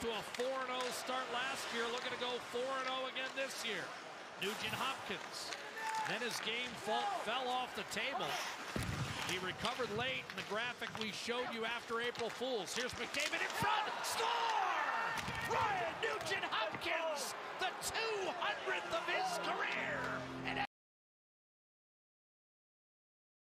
to a 4-0 start last year, looking to go 4-0 again this year. Nugent-Hopkins. Then his game fell off the table. He recovered late in the graphic we showed you after April Fools. Here's McDavid in front. Score!